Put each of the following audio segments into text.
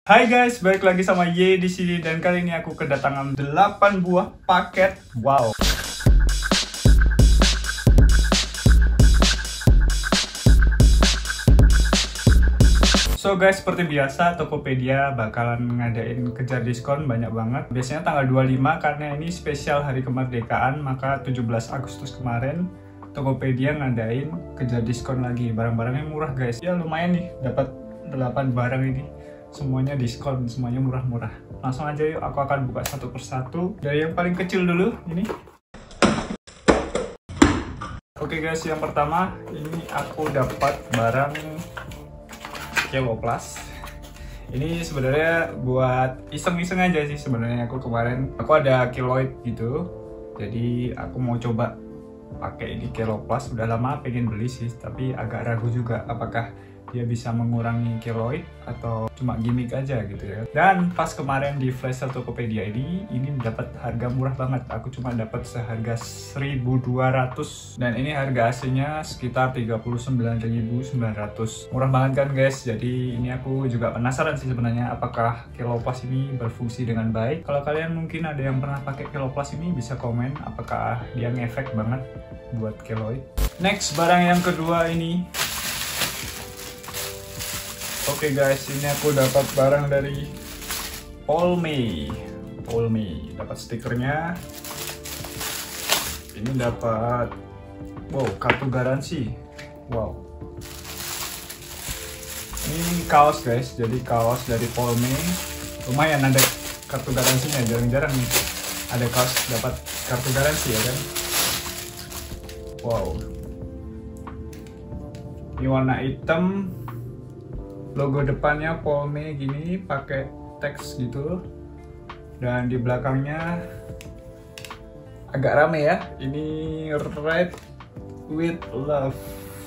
Hai guys, balik lagi sama Y di sini dan kali ini aku kedatangan 8 buah paket. Wow. So guys, seperti biasa Tokopedia bakalan ngadain kejar diskon banyak banget. Biasanya tanggal 25 karena ini spesial hari kemerdekaan, maka 17 Agustus kemarin Tokopedia ngadain kejar diskon lagi. Barang-barangnya murah guys. Ya lumayan nih, dapat 8 barang ini. Semuanya diskon, semuanya murah-murah. Langsung aja yuk, aku akan buka satu persatu. Dari yang paling kecil dulu, ini. Oke guys, yang pertama ini aku dapat barang Kelo Plus. Ini sebenarnya buat iseng-iseng aja sih sebenarnya. Aku kemarin ada keloid gitu, jadi aku mau coba pakai ini Kelo Plus. Udah lama pengen beli sih, tapi agak ragu juga apakah dia bisa mengurangi keloid atau cuma gimmick aja gitu ya. Dan pas kemarin di flash sale Tokopedia ini dapat harga murah banget. Aku cuma dapat seharga 1.200 dan ini harga aslinya sekitar 39.900. Murah banget kan guys. Jadi ini aku juga penasaran sih sebenarnya apakah Kelo Plus ini berfungsi dengan baik. Kalau kalian mungkin ada yang pernah pakai Kelo Plus ini bisa komen apakah dia ngefek banget buat keloid. Next, barang yang kedua ini. Oke guys, ini aku dapat barang dari Polme, dapat stikernya. Ini dapat, wow, kartu garansi. Wow. Ini kaos guys, jadi kaos dari Polme. Lumayan ada kartu garansinya, jarang-jarang nih ada kaos dapat kartu garansi ya kan. Wow. Ini warna hitam. Logo depannya Polme gini pakai teks gitu, dan di belakangnya agak rame ya. Ini Red with Love.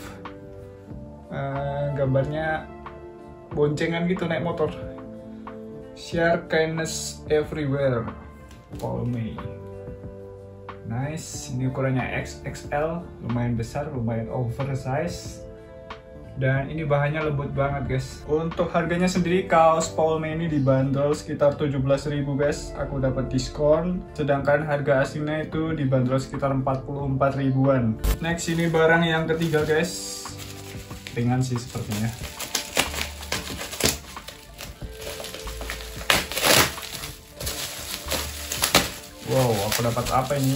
Gambarnya boncengan gitu naik motor. Share kindness everywhere. Polme. Nice. Ini ukurannya XXL, lumayan besar, lumayan oversize. Dan ini bahannya lembut banget guys. Untuk harganya sendiri kaos Polme ini dibanderol sekitar 17.000 guys. Aku dapat diskon. Sedangkan harga aslinya itu dibanderol sekitar 44 ribuan. Next, ini barang yang ketiga guys. Ringan sih sepertinya. Wow, aku dapat apa ini?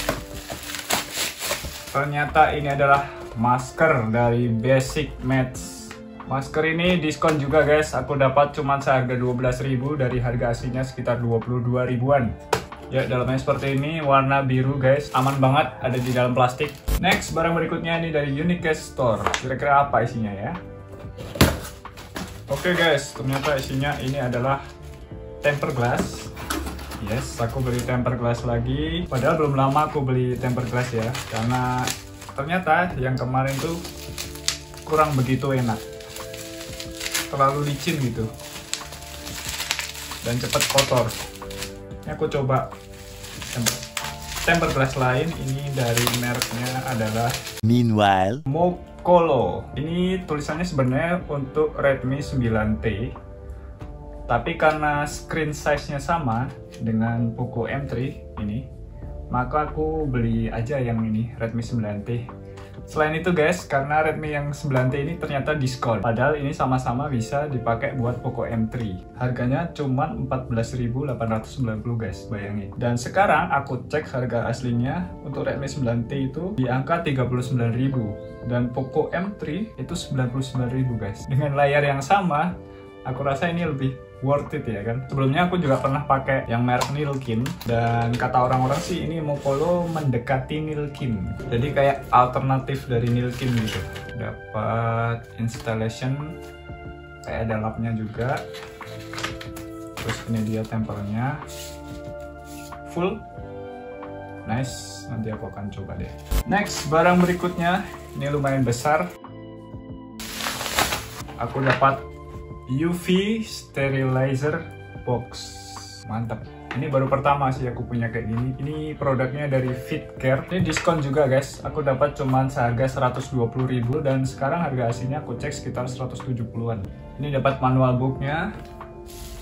Ternyata ini adalah masker dari Basic Match. Masker ini diskon juga guys. Aku dapat cuma seharga 12.000 dari harga aslinya sekitar 22 ribuan. Ya, dalamnya seperti ini, warna biru guys. Aman banget, ada di dalam plastik. Next, barang berikutnya ini dari Unicast Store. Kira-kira apa isinya ya? Oke guys, ternyata isinya ini adalah tempered glass. Yes, aku beli tempered glass lagi. Padahal belum lama aku beli tempered glass ya, karena ternyata yang kemarin tuh kurang begitu enak, terlalu licin gitu dan cepat kotor. Ini aku coba tempered glass lain. Ini dari mereknya adalah Meanwhile Mokolo. Ini tulisannya sebenarnya untuk Redmi 9T, tapi karena screen size-nya sama dengan Poco M3 ini, maka aku beli aja yang ini, Redmi 9T. Selain itu guys, karena Redmi yang 9T ini ternyata diskon. Padahal ini sama-sama bisa dipakai buat Poco M3. Harganya cuma 14.890 guys, bayangin. Dan sekarang aku cek harga aslinya untuk Redmi 9T itu di angka 39.000. Dan Poco M3 itu 99.000 guys. Dengan layar yang sama, aku rasa ini lebih worth it ya kan. Sebelumnya aku juga pernah pakai yang merek Nilkin, dan kata orang-orang sih ini Mokolo mendekati Nilkin, jadi kayak alternatif dari Nilkin gitu. Dapat installation, kayak ada lapnya juga. Terus ini dia tempernya full. Nice, nanti aku akan coba deh. Next, barang berikutnya ini lumayan besar. Aku dapat UV Sterilizer Box. Mantap. Ini baru pertama sih aku punya kayak gini. Ini produknya dari FitCare. Ini diskon juga guys. Aku dapat cuman seharga 120.000 dan sekarang harga aslinya aku cek sekitar 170-an. Ini dapat manual booknya.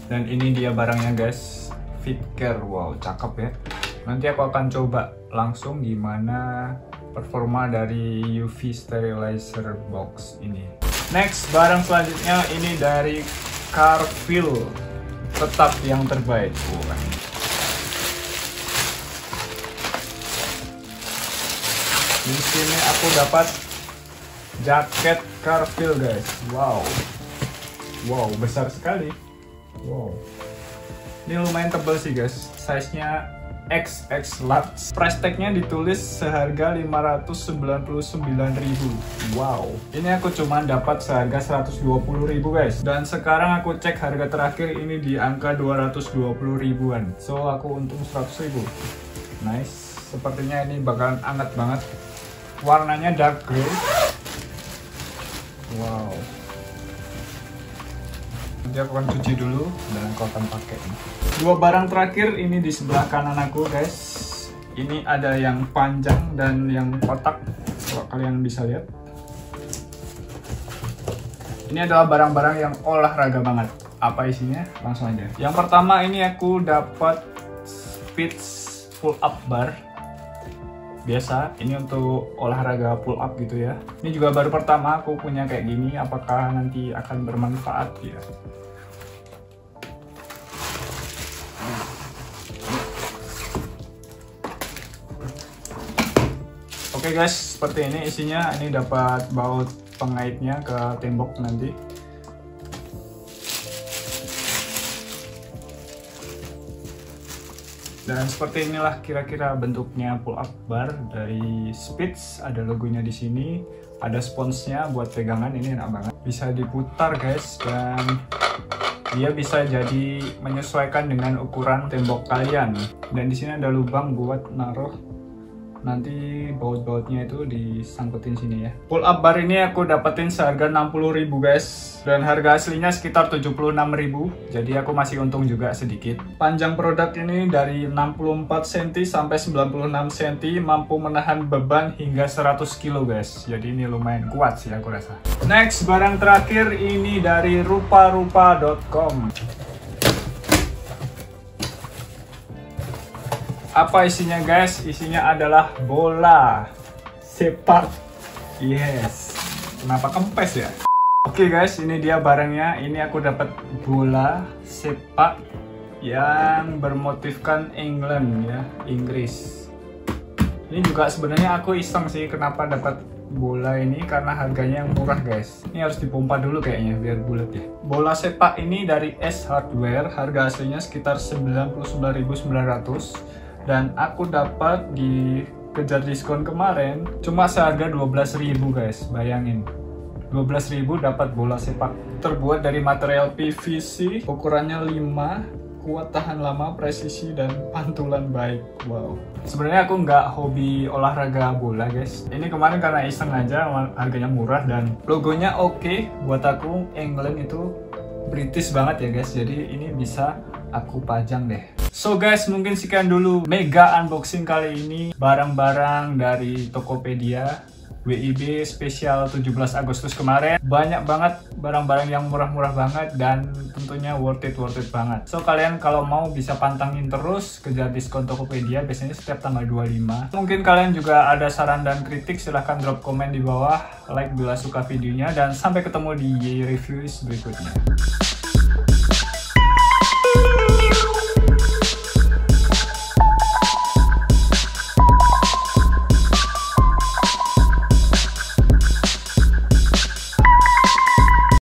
Dan ini dia barangnya guys, FitCare. Wow, cakep ya. Nanti aku akan coba langsung gimana performa dari UV sterilizer box ini. Next, barang selanjutnya ini dari Carfil, tetap yang terbaik. Di sini aku dapat jaket Carfil guys. Wow, besar sekali. Wow, ini lumayan tebal sih guys, size-nya XX large. Price tag-nya ditulis seharga 599.000. Wow, ini aku cuma dapat seharga 120.000 guys. Dan sekarang aku cek harga terakhir ini di angka 220 ribuan. So aku untung 100.000. Nice, sepertinya ini bakalan hangat banget. Warnanya dark grey. Wow, nanti aku akan cuci dulu dan aku akan pakai. Dua barang terakhir ini di sebelah kanan aku guys. Ini ada yang panjang dan yang kotak, kalau kalian bisa lihat. Ini adalah barang-barang yang olahraga banget. Apa isinya? Langsung aja. Yang pertama ini aku dapat Spitz pull up bar. Biasa, ini untuk olahraga pull up gitu ya. Ini juga baru pertama aku punya kayak gini. Apakah nanti akan bermanfaat ya? Oke guys, seperti ini isinya. Ini dapat baut pengaitnya ke tembok nanti. Dan seperti inilah kira-kira bentuknya pull up bar dari Spitz. Ada logonya di sini, ada sponsnya buat pegangan. Ini enak banget, bisa diputar guys, dan dia bisa jadi menyesuaikan dengan ukuran tembok kalian. Dan di sini ada lubang buat naruh nanti baut-bautnya itu disangkutin sini ya. Pull up bar ini aku dapetin seharga 60.000 guys, dan harga aslinya sekitar 76.000, jadi aku masih untung juga sedikit. Panjang produk ini dari 64 cm sampai 96 cm, mampu menahan beban hingga 100 kg guys, jadi ini lumayan kuat sih aku rasa. Next, barang terakhir ini dari ruparupa.com. Apa isinya guys? Isinya adalah bola sepak. Yes. Kenapa kempes ya? Oke guys, ini dia barangnya. Ini aku dapat bola sepak yang bermotifkan England ya, Inggris. Ini juga sebenarnya aku iseng sih kenapa dapat bola ini, karena harganya yang murah guys. Ini harus dipompa dulu kayaknya biar bulat ya. Bola sepak ini dari S Hardware, harga aslinya sekitar 99.900. Dan aku dapat di kejar diskon kemarin cuma seharga 12.000 guys. Bayangin, 12.000 dapat bola sepak. Terbuat dari material PVC, ukurannya 5, kuat tahan lama, presisi dan pantulan baik. Wow. Sebenarnya aku nggak hobi olahraga bola guys. Ini kemarin karena iseng aja, harganya murah dan logonya oke. Buat aku England itu British banget ya guys. Jadi ini bisa aku pajang deh. So guys, mungkin sekian dulu mega unboxing kali ini. Barang-barang dari Tokopedia WIB spesial 17 Agustus kemarin. Banyak banget barang-barang yang murah-murah banget dan tentunya worth it banget. So kalian kalau mau bisa pantangin terus kejar diskon Tokopedia, biasanya setiap tanggal 25. Mungkin kalian juga ada saran dan kritik, silahkan drop komen di bawah. Like bila suka videonya, dan sampai ketemu di reviews berikutnya.